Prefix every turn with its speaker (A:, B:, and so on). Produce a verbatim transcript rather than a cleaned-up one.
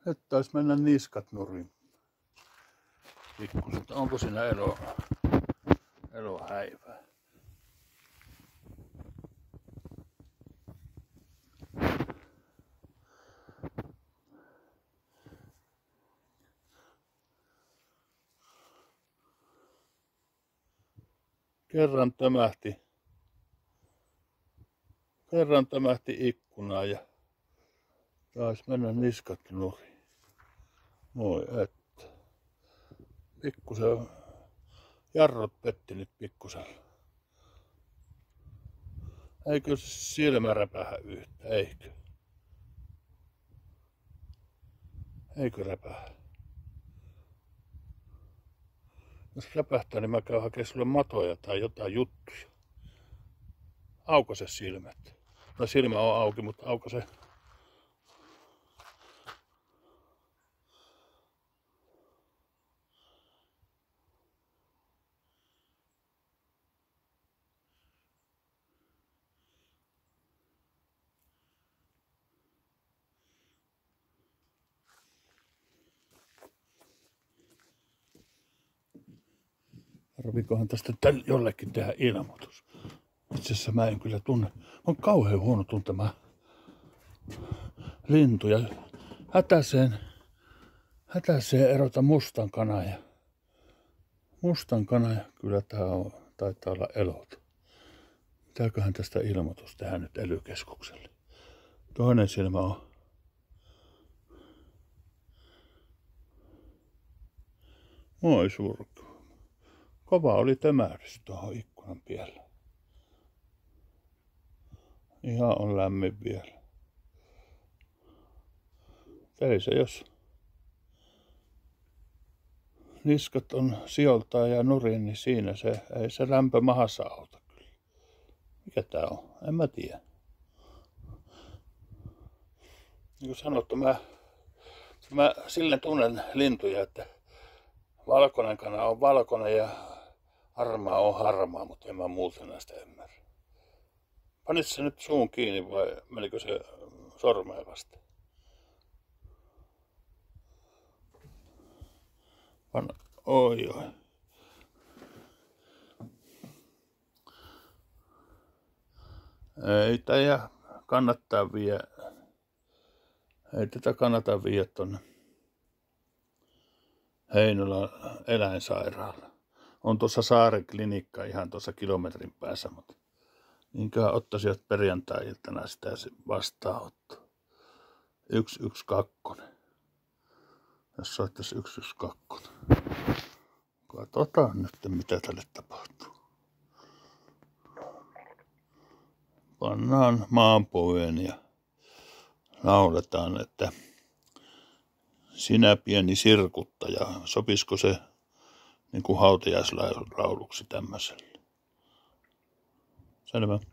A: Nyt taisi mennä niskat nurin. Pikkuset. Onko siinä ero, elohäivää? Kerran tömähti. Kerran tömähti ikkunaan ja taisi mennä niskat nurin. Moi että. Pikkusen jarrut petti nyt pikkusen. Eikö silmä räpähä yhtä, eikö? Eikö räpähä? Jos räpähtää, niin mä käyn hakemaan sulle matoja tai jotain juttuja. Aukaise silmät. No silmä on auki, mutta aukaise. Tarviikohan tästä täl jollekin tehdä ilmoitus? Itse asiassa mä en kyllä tunne. On kauhean huono tuntema lintuja. Hätäseen, hätäseen erota mustan kanan ja mustan kanan ja kyllä tää on, taitaa olla elot. Pitääköhän tästä ilmoitus tehdä nyt ely keskukselle? Toinen silmä on. Moi surku. Kova oli tömähdys tuohon ikkunan pielle. Ihan on lämmin vielä. Ei se jos niskat on sijoiltaan ja nurin, niin siinä se ei se lämpö mahassa auta kyllä. Mikä tää on? En mä tiedä. Niin kuin sanottu, mä, mä sille tunnen lintuja, että valkoinen kana on valkoinen ja harmaa on harmaa, mutta en mä muuten näistä ymmärrä. Panit se nyt suun kiinni vai menikö se sormeen vasta? Pan... Oi oi. Ei tätä kannattaa vie. Ei tätä kannata viedä tonne Heinolan eläinsairaala. On tuossa Saaren klinikka ihan tuossa kilometrin päässä, mutta niinköhän ottaisivat perjantai-iltana sitä vastaanottoa. yksi yksi kaksi. Jos soittaisi yksi yksi kaksi. Katsotaan nyt, mitä tälle tapahtuu. Pannaan maanpohjaan ja lauletaan, että sinä pieni sirkuttaja, sopisiko se niin kuin hautajaislauluksi tämmöiselle? Selvä.